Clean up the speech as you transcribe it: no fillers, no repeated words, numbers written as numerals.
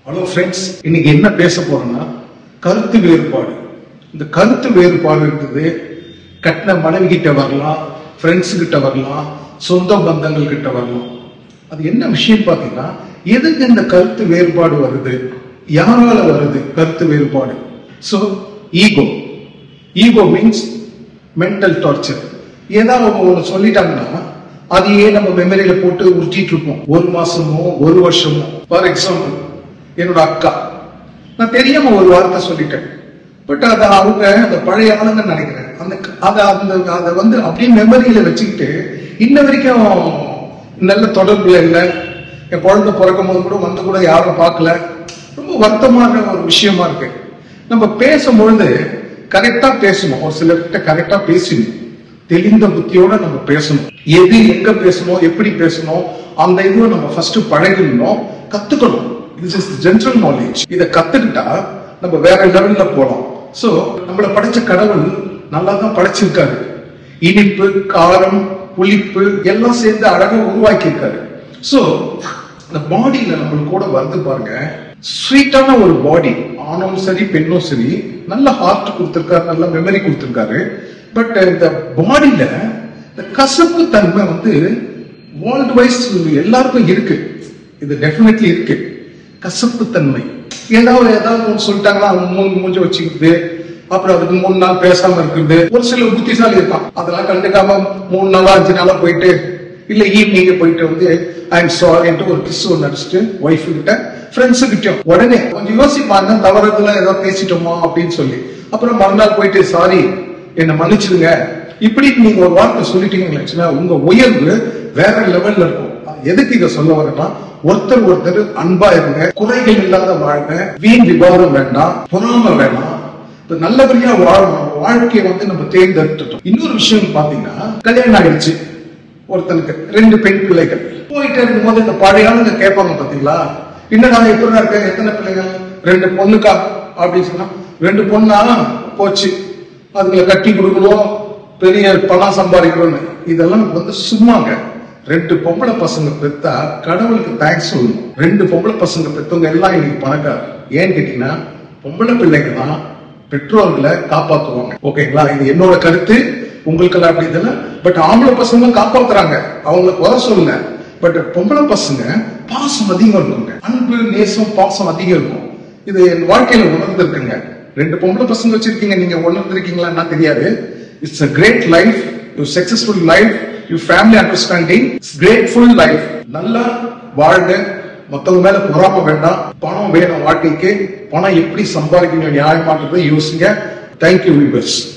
Hello friends, இன்னைக்கு என்ன பேச போறோம்னா கருத்து வேறுபாடு. இந்த கருத்து வேறுபாடு இருக்குது கட்டின மனைவி கிட்ட வரலாம், ஃப்ரெண்ட்ஸ் கிட்ட வரலாம், சொந்த பந்தங்கள் கிட்ட வரலாம். அது என்ன விஷயம் பார்த்தீங்கன்னா, எதுக்கு இந்த கருத்து வேறுபாடு வருது, யாரால வருது கருத்து வேறுபாடு? So ego means mental torture. ஏதாவது ஒன்று சொல்லிட்டாங்கன்னா அதையே நம்ம மெமரியில போட்டு உருட்டிட்டு இருப்போம், ஒரு மாசமோ ஒரு வருஷமோ. ஃபார் எக்ஸாம்பிள், என்னோட அக்கா, நான் தெரியாம ஒரு வார்த்தை சொல்லிட்டேன், பட் அதை அவங்க அந்த பழைய ஆளுங்க நினைக்கிறேன், அதை வந்து அப்படியே மெமரியில வச்சுக்கிட்டு இன்ன வரைக்கும் நல்ல தொடர்புல இல்லை. என் குழந்தை பிறக்கும் போது கூட வந்து கூட யாரும் பார்க்கல. ரொம்ப வருத்தமான ஒரு விஷயமா இருக்கு. நம்ம பேசும்பொழுது கரெக்டா பேசணும், ஒரு சிலர்கிட்ட கரெக்டா பேசணும், தெளிந்த புத்தியோட நம்ம பேசணும். எது எங்க பேசணும், எப்படி பேசணும், அந்த இதுவை நம்ம ஃபர்ஸ்ட் பழகிடணும், கத்துக்கணும். This is general knowledge. இதை கத்துக்கிட்டா நம்ம வேற லெவல்ல போலாம். சோ நம்மள படைச்ச கடவுள் நல்லா தான் படைச்சிருக்காரு. இனிப்பு, காரம், புளிப்பு எல்லாம் சேர்ந்து அழகா உருவாக்கி இருக்காரு. சோ இந்த பாடியில நம்மளுக்கு கூட வருது பாருங்க, ஸ்வீட்டான ஒரு பாடி, ஆணும் சரி பெண்ணும் சரி, நல்ல ஹார்ட் கொடுத்திருக்காரு, நல்ல மெமரி கொடுத்திருக்காரு. பட் இந்த பாடியில இந்த கசப்பு தன்மை வந்து வேர்ல்டு வைஸ் எல்லாருக்கும் இருக்கு. இது டெஃபினெட்லி இருக்கு, கசப்பு தன்மை. ஏதாவது சொல்லிட்டாங்கன்னா மூஞ்ச வச்சுக்கிட்டு அப்புறம் அதுக்கு 3 நாள் பேசாம இருக்குது. ஒரு சில புத்திசாலி இருக்கான், அதெல்லாம் கண்டுக்காம 3 நாளா 5 நாளா போயிட்டு, இல்ல ஈவினிங்க போயிட்டு வந்து ஐ எம் சாரின்ட்டு ஒரு கிஸ் ஒன்று அடிச்சுட்டு ஒய்ஃபு கிட்ட, ஃப்ரெண்ட்ஸு கிட்டயும் உடனே கொஞ்சம் யோசிப்பாங்க, தவறுதெல்லாம் ஏதோ பேசிட்டோமா அப்படின்னு சொல்லி. அப்புறம் மறுநாள் போயிட்டு சாரி, என்னை மன்னிச்சிடுங்க, இப்படி நீங்க ஒரு வார்த்தை சொல்லிட்டீங்கன்னா உங்க உயர்வு வேற லெவல்ல இருக்கும். எதுக்கு இதை சொல்ல வரேன்னா, ஒருத்தர் அன்பா இருங்க, குறைகள் இல்லாத வாழ்ங்க, வீண் விவாதம் வேண்டாம், பொறாமை வேண்டாம், நல்லபடியா வாழணும். வாழ்க்கையை வந்து நம்ம தேர்ந்தெடுத்துட்டோம். இன்னொரு விஷயம் பாத்தீங்கன்னா, கல்யாணம் ஆயிடுச்சு ஒருத்தனுக்கு, 2 பெண் பிள்ளைகள். போயிட்டே இருக்கும்போது இந்த பழைய ஆளுங்க கேட்பாங்க பாத்தீங்களா, என்னடா எப்படி இருக்க, எத்தனை பிள்ளைகள்? 2 பொண்ணுக்கா அப்படின்னு சொன்னா, 2 பொண்ணா போச்சு, அதுங்களை கட்டி கொடுக்கணும், பெரிய பணம் சம்பாதிக்கணும்னு. இதெல்லாம் வந்து சும்மாங்க. 2 பொம்பளை பசங்க பெத்தா கடவுளுக்கு தேங்க்ஸ் சொல்லணும். 2 பொம்பளை பசங்க பெத்தவங்க எல்லாம் இன்னைக்கு பணக்கார. ஏன்னு கேட்டீங்கன்னா, பொம்பளை பிள்ளைங்க தான் பெற்றோர்களை காப்பாத்துவாங்க. ஓகேங்களா? இது என்னோட கருத்து, உங்களுக்கு அப்படி இல்லை. பட் ஆம்பளை பசங்க காப்பாத்துறாங்க, அவங்கள குறை சொல்லல. பட் பொம்பளை பசங்க பாசம் அதிகம் இருக்குங்க, அன்பு, நேசம், பாசம் அதிகம் இருக்கும். இது என் வாழ்க்கையில உணர்ந்திருக்குங்க. 2 பொம்பளை பசங்க வச்சிருக்கீங்க, நீங்க உணர்ந்திருக்கீங்களா தெரியாது. It's a great life, your successful life, your family understanding, it's grateful life. நல்லா வாழ்க, மத்தவங்க மேல பொறாம வேண்டாம். பணம் வேணும் வாழ்க்கைக்கு, பணம் எப்படி சம்பாதிக்கணும் நியாயமானதை யோசிங்க. Thank you viewers.